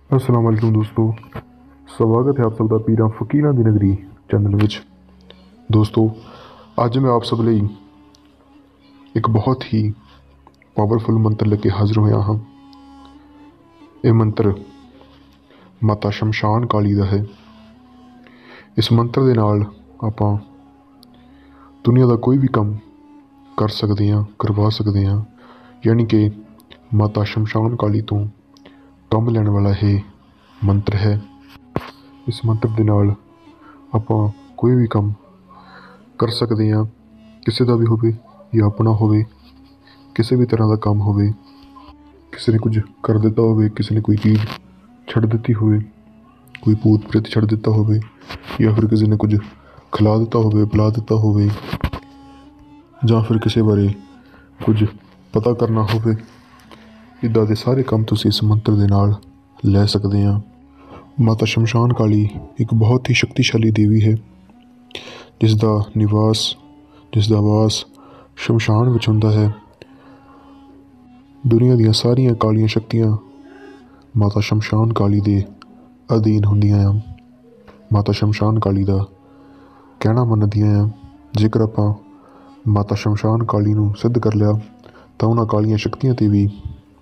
अस्सलाम वालेकुम दोस्तों। स्वागत है आप सब ਦਾ ਪੀਰਾਂ ਫਕੀਰਾਂ ਦੀ ਨਗਰੀ ਚੈਨਲ ਵਿੱਚ। ਦੋਸਤੋ, ਅੱਜ ਮੈਂ ਆਪ ਸਭ ਲਈ ਇੱਕ ਬਹੁਤ ਹੀ ਪਾਵਰਫੁਲ ਮੰਤਰ ਲੈ ਕੇ ਹਾਜ਼ਰ ਹੋਇਆ ਹਾਂ। ਇਹ ਮੰਤਰ ਮਾਤਾ ਸ਼ਮਸ਼ਾਨ ਕਾਲੀ ਦਾ ਹੈ। ਇਸ ਮੰਤਰ ਦੇ ਨਾਲ ਆਪਾਂ ਦੁਨੀਆ ਦਾ ਕੋਈ ਵੀ ਕੰਮ ਕਰ ਸਕਦੇ ਹਾਂ, ਕਰਵਾ ਸਕਦੇ ਹਾਂ। ਯਾਨੀ ਕਿ ਮਾਤਾ ਸ਼ਮਸ਼ਾਨ ਕਾਲੀ ਤੋਂ ਕੰਮ ਲੈਣ ਵਾਲਾ ਇਹ ਮੰਤਰ ਹੈ। ਇਸ ਮੰਤਰ ਦੇ ਨਾਲ ਆਪਾਂ ਕੋਈ ਵੀ ਕੰਮ ਕਰ ਸਕਦੇ ਹਾਂ, ਕਿਸੇ ਦਾ ਵੀ ਹੋਵੇ ਜਾਂ ਆਪਣਾ ਹੋਵੇ, ਕਿਸੇ ਵੀ ਤਰ੍ਹਾਂ ਦਾ ਕੰਮ ਹੋਵੇ। ਕਿਸੇ ਨੇ ਕੁਝ ਕਰ ਦਿੱਤਾ ਹੋਵੇ, ਕਿਸੇ ਨੇ ਕੋਈ ਚੀਜ਼ ਛੱਡ ਦਿੱਤੀ ਹੋਵੇ, ਕੋਈ ਭੂਤ ਪ੍ਰੇਤ ਛੱਡ ਦਿੱਤਾ ਹੋਵੇ, ਜਾਂ ਫਿਰ ਕਿਸੇ ਨੇ ਕੁਝ ਖਿਲਾ ਦਿੱਤਾ ਹੋਵੇ, ਪਿਲਾ ਦਿੱਤਾ ਹੋਵੇ, ਜਾਂ ਫਿਰ ਕਿਸੇ ਬਾਰੇ ਕੁਝ ਪਤਾ ਕਰਨਾ ਹੋਵੇ। ਇੱਦਾਂ ਦੇ ਸਾਰੇ ਕੰਮ ਤੁਸੀਂ ਇਸ ਮੰਤਰ ਦੇ ਨਾਲ ਲੈ ਸਕਦੇ ਹਾਂ। ਮਾਤਾ ਸ਼ਮਸ਼ਾਨ ਕਾਲੀ ਇੱਕ ਬਹੁਤ ਹੀ ਸ਼ਕਤੀਸ਼ਾਲੀ ਦੇਵੀ ਹੈ, ਜਿਸ ਦਾ ਨਿਵਾਸ, ਜਿਸ ਦਾ ਵਾਸ ਸ਼ਮਸ਼ਾਨ ਵਿੱਚ ਹੁੰਦਾ ਹੈ। ਦੁਨੀਆ ਦੀਆਂ ਸਾਰੀਆਂ ਕਾਲੀਆਂ ਸ਼ਕਤੀਆਂ ਮਾਤਾ ਸ਼ਮਸ਼ਾਨ ਕਾਲੀ ਦੇ ਅਧੀਨ ਹੁੰਦੀਆਂ ਆ। ਮਾਤਾ ਸ਼ਮਸ਼ਾਨ ਕਾਲੀ ਦਾ ਕਹਿਣਾ ਮੰਨਦੀਆਂ ਆ। ਜੇਕਰ ਆਪਾਂ ਮਾਤਾ ਸ਼ਮਸ਼ਾਨ ਕਾਲੀ ਨੂੰ ਸਿੱਧ ਕਰ ਲਿਆ ਤਾਂ ਉਹਨਾਂ ਕਾਲੀਆਂ ਸ਼ਕਤੀਆਂ 'ਤੇ ਵੀ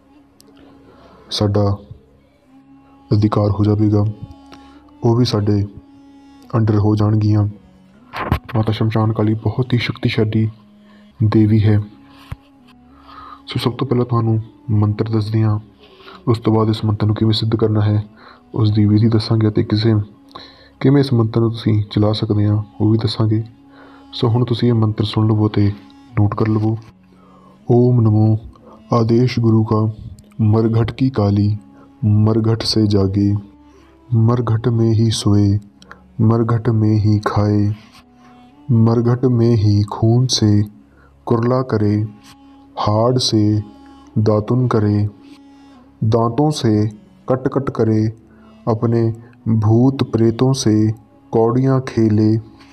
ਸਾਡਾ ਅਧਿਕਾਰ ਹੋ ਜਾਵੇਗਾ, ਉਹ ਵੀ ਸਾਡੇ ਅੰਡਰ ਹੋ ਜਾਣਗੀਆਂ। ਮਾਤਾ ਸ਼ਮਸ਼ਾਨ ਕਾਲੀ ਬਹੁਤ ਹੀ ਸ਼ਕਤੀਸ਼ਾਲੀ ਦੇਵੀ ਹੈ। ਸੋ ਸਭ ਤੋਂ ਪਹਿਲਾਂ ਤੁਹਾਨੂੰ ਮੰਤਰ ਦੱਸਦੇ ਹਾਂ, ਉਸ ਤੋਂ ਬਾਅਦ ਇਸ ਮੰਤਰ ਨੂੰ ਕਿਵੇਂ ਸਿੱਧ ਕਰਨਾ ਹੈ ਉਸ ਦੀ ਵਿਧੀ ਦੱਸਾਂਗੇ, ਅਤੇ ਕਿਵੇਂ ਇਸ ਮੰਤਰ ਨੂੰ ਤੁਸੀਂ ਚਲਾ ਸਕਦੇ ਹਾਂ ਉਹ ਵੀ ਦੱਸਾਂਗੇ। ਸੋ ਹੁਣ ਤੁਸੀਂ ਇਹ ਮੰਤਰ ਸੁਣ ਲਵੋ ਅਤੇ ਨੋਟ ਕਰ ਲਵੋ। ओम नमो आदेश गुरु का मरघट की काली मरघट से जागे, मरघट में ही सोए, मरघट में ही खाए, मरघट में ही खून से कुरला करे, हाड़ से दातुन करे, दांतों से कट कट करे, अपने भूत प्रेतों से कौड़ियाँ खेले,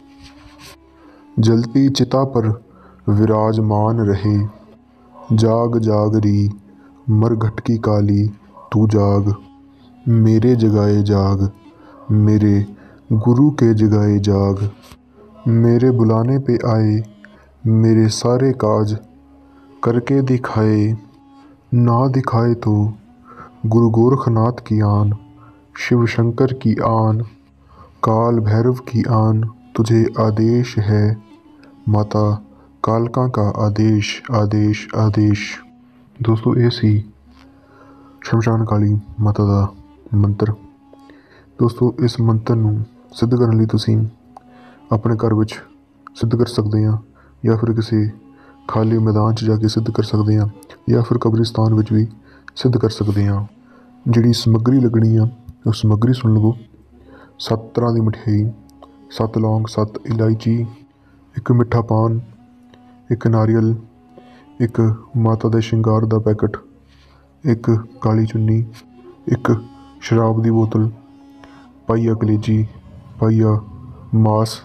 जलती चिता पर विराजमान रहे। जाग जाग री मरघट की काली तू जाग, मेरे जगाए जाग, मेरे गुरु के जगाए जाग, मेरे बुलाने पे आए, मेरे सारे काज करके दिखाए, ना दिखाए तो गुरु गोरखनाथ की आन, शिव शंकर की आन, काल भैरव की आन, तुझे आदेश है माता ਕਾਲਕਾਂ का आदेश आदेश आदेश। ਦੋਸਤੋ, ਇਹ ਸੀ ਸ਼ਮਸ਼ਾਨ ਕਾਲੀ ਮਾਤਾ ਦਾ ਮੰਤਰ। ਦੋਸਤੋ, ਇਸ ਮੰਤਰ ਨੂੰ ਸਿੱਧ ਕਰਨ ਲਈ ਤੁਸੀਂ ਆਪਣੇ ਘਰ ਵਿੱਚ ਸਿੱਧ ਕਰ ਸਕਦੇ ਹਾਂ, ਜਾਂ ਫਿਰ ਕਿਸੇ ਖਾਲੀ ਮੈਦਾਨ 'ਚ ਜਾ ਕੇ ਸਿੱਧ ਕਰ ਸਕਦੇ ਹਾਂ, ਜਾਂ ਫਿਰ ਕਬਰਿਸਤਾਨ ਵਿੱਚ ਵੀ ਸਿੱਧ ਕਰ ਸਕਦੇ ਹਾਂ। ਜਿਹੜੀ ਸਮੱਗਰੀ ਲੱਗਣੀ ਆ ਉਹ ਸਮੱਗਰੀ ਸੁਣ ਲਵੋ। 7 ਤਰ੍ਹਾਂ ਦੀ ਮਠਿਆਈ, 7 ਲੌਂਗ, 7 ਇਲਾਇਚੀ, 1 ਮਿੱਠਾ ਪਾਨ, 1 ਨਾਰੀਅਲ, 1 ਮਾਤਾ ਦੇ ਸ਼ਿੰਗਾਰ ਦਾ ਪੈਕਟ, 1 ਕਾਲੀ ਚੁੰਨੀ, 1 ਸ਼ਰਾਬ ਦੀ ਬੋਤਲ, ਪਾਈਆ ਕਲੇਜੀ, ਪਾਈਆ ਮਾਸ,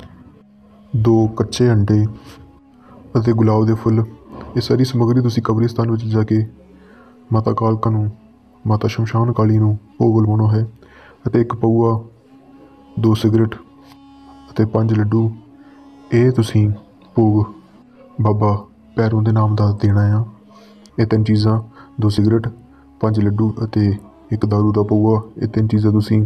2 ਕੱਚੇ ਅੰਡੇ ਅਤੇ ਗੁਲਾਬ ਦੇ ਫੁੱਲ। ਇਹ ਸਾਰੀ ਸਮੱਗਰੀ ਤੁਸੀਂ ਕਬਰਿਸਤਾਨ ਵਿੱਚ ਜਾ ਕੇ ਮਾਤਾ ਕਾਲਕਾ ਨੂੰ, ਮਾਤਾ ਸ਼ਮਸ਼ਾਨ ਕਾਲੀ ਨੂੰ ਭੋਗ ਲਵਾਉਣਾ ਹੈ। ਅਤੇ 1 ਪਊਆ, 2 ਸਿਗਰਟ ਅਤੇ 5 ਲੱਡੂ। ਇਹ ਤੁਸੀਂ ਭੋਗ ਬਾਬਾ ਭੈਰੋਂ ਦੇ ਨਾਮ ਦਾ ਦੇਣਾ ਆ। ਇਹ 3 ਚੀਜ਼ਾਂ, 2 ਸਿਗਰਟ, 5 ਲੱਡੂ ਅਤੇ 1 ਦਾਰੂ ਦਾ ਪਊਆ, ਇਹ 3 ਚੀਜ਼ਾਂ ਤੁਸੀਂ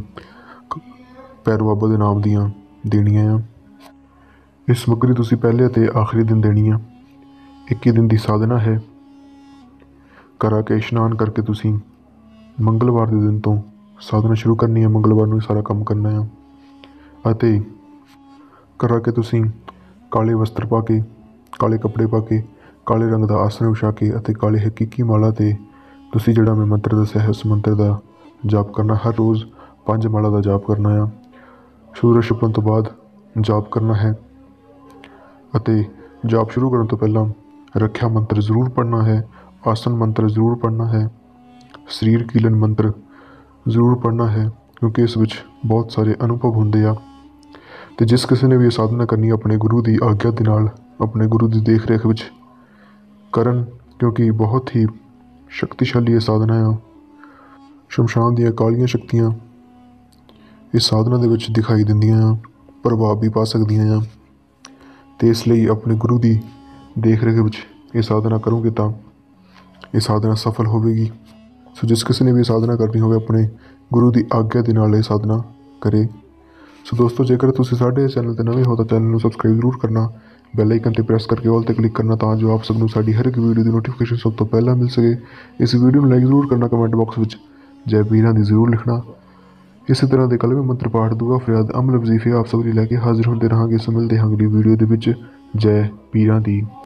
ਭੈਰੋ ਬਾਬਾ ਦੇ ਨਾਮ ਦੀਆਂ ਦੇਣੀਆਂ ਆ। ਇਹ ਸਮੱਗਰੀ ਤੁਸੀਂ ਪਹਿਲੇ ਅਤੇ ਆਖਰੀ ਦਿਨ ਦੇਣੀ ਆ। 21 ਦਿਨ ਦੀ ਸਾਧਨਾ ਹੈ। ਘਰ ਆ ਕੇ ਇਸ਼ਨਾਨ ਕਰਕੇ ਤੁਸੀਂ ਮੰਗਲਵਾਰ ਦੇ ਦਿਨ ਤੋਂ ਸਾਧਨਾ ਸ਼ੁਰੂ ਕਰਨੀ ਹੈ। ਮੰਗਲਵਾਰ ਨੂੰ ਸਾਰਾ ਕੰਮ ਕਰਨਾ ਆ। ਅਤੇ ਘਰ ਆ ਕੇ ਤੁਸੀਂ ਕਾਲੇ ਵਸਤਰ ਪਾ ਕੇ, ਕਾਲੇ ਕੱਪੜੇ ਪਾ ਕੇ, ਕਾਲੇ ਰੰਗ ਦਾ ਆਸਣ ਵਿਛਾ ਕੇ ਅਤੇ ਕਾਲੇ ਹਕੀਕੀ ਮਾਲਾ 'ਤੇ ਤੁਸੀਂ ਜਿਹੜਾ ਮੈਂ ਮੰਤਰ ਦੱਸਿਆ ਹੈ ਉਸ ਮੰਤਰ ਦਾ ਜਾਪ ਕਰਨਾ। ਹਰ ਰੋਜ਼ 5 ਮਾਲਾ ਦਾ ਜਾਪ ਕਰਨਾ ਆ। ਸੂਰਜ ਛਿਪਣ ਤੋਂ ਬਾਅਦ ਜਾਪ ਕਰਨਾ ਹੈ। ਅਤੇ ਜਾਪ ਸ਼ੁਰੂ ਕਰਨ ਤੋਂ ਪਹਿਲਾਂ ਰੱਖਿਆ ਮੰਤਰ ਜ਼ਰੂਰ ਪੜ੍ਹਨਾ ਹੈ, ਆਸਨ ਮੰਤਰ ਜ਼ਰੂਰ ਪੜ੍ਹਨਾ ਹੈ, ਸਰੀਰ ਕੀਲਨ ਮੰਤਰ ਜ਼ਰੂਰ ਪੜ੍ਹਨਾ ਹੈ, ਕਿਉਂਕਿ ਇਸ ਵਿੱਚ ਬਹੁਤ ਸਾਰੇ ਅਨੁਭਵ ਹੁੰਦੇ ਆ। ਅਤੇ ਜਿਸ ਕਿਸੇ ਨੇ ਵੀ ਇਹ ਸਾਧਨਾ ਕਰਨੀ ਆਪਣੇ ਗੁਰੂ ਦੀ ਆਗਿਆ ਦੇ ਨਾਲ, ਆਪਣੇ ਗੁਰੂ ਦੀ ਦੇਖ ਰੇਖ ਵਿੱਚ ਕਰਨ, ਕਿਉਂਕਿ ਬਹੁਤ ਹੀ ਸ਼ਕਤੀਸ਼ਾਲੀ ਇਹ ਸਾਧਨਾ ਆ। ਸ਼ਮਸ਼ਾਨ ਦੀਆਂ ਕਾਲੀਆਂ ਸ਼ਕਤੀਆਂ ਇਸ ਸਾਧਨਾ ਦੇ ਵਿੱਚ ਦਿਖਾਈ ਦਿੰਦੀਆਂ ਆ, ਪ੍ਰਭਾਵ ਵੀ ਪਾ ਸਕਦੀਆਂ ਆ। ਅਤੇ ਇਸ ਲਈ ਆਪਣੇ ਗੁਰੂ ਦੀ ਦੇਖ ਰੇਖ ਵਿੱਚ ਇਹ ਸਾਧਨਾ ਕਰੋਗੇ ਤਾਂ ਇਹ ਸਾਧਨਾ ਸਫਲ ਹੋਵੇਗੀ। ਸੋ ਜਿਸ ਕਿਸੇ ਨੇ ਵੀ ਸਾਧਨਾ ਕਰਨੀ ਹੋਵੇ ਆਪਣੇ ਗੁਰੂ ਦੀ ਆਗਿਆ ਦੇ ਨਾਲ ਇਹ ਸਾਧਨਾ ਕਰੇ। ਸੋ ਦੋਸਤੋ, ਜੇਕਰ ਤੁਸੀਂ ਸਾਡੇ ਚੈਨਲ 'ਤੇ ਨਵੇਂ ਹੋ ਤਾਂ ਚੈਨਲ ਨੂੰ ਸਬਸਕ੍ਰਾਈਬ ਜ਼ਰੂਰ ਕਰਨਾ, ਬੈਲ ਆਈਕਨ 'ਤੇ ਪ੍ਰੈਸ ਕਰਕੇ ਆਲ 'ਤੇ ਕਲਿੱਕ ਕਰਨਾ ਤਾਂ ਜੋ ਆਪ ਸਭ ਨੂੰ ਸਾਡੀ ਹਰ ਇੱਕ ਵੀਡੀਓ ਦੀ ਨੋਟੀਫਿਕੇਸ਼ਨ ਸਭ ਤੋਂ ਪਹਿਲਾਂ ਮਿਲ ਸਕੇ। ਇਸ ਵੀਡੀਓ ਨੂੰ ਲਾਈਕ ਜ਼ਰੂਰ ਕਰਨਾ, ਕਮੈਂਟ ਬਾਕਸ ਵਿੱਚ ਜੈ ਪੀਰਾਂ ਦੀ ਜ਼ਰੂਰ ਲਿਖਣਾ। ਇਸੇ ਤਰ੍ਹਾਂ ਦੇ ਕਲਮੀ ਮੰਤਰ ਪਾਠ, ਦੁਆ ਫਰਿਆਦ, ਅਮਲ ਵਜ਼ੀਫੇ ਆਪ ਸਭ ਲਈ ਲੈ ਕੇ ਹਾਜ਼ਰ ਹੁੰਦੇ ਰਹਾਂਗੇ। ਸੋ ਮਿਲਦੇ ਹਾਂ ਅਗਲੀ ਵੀਡੀਓ ਦੇ ਵਿੱਚ। ਜੈ ਪੀਰਾਂ ਦੀ।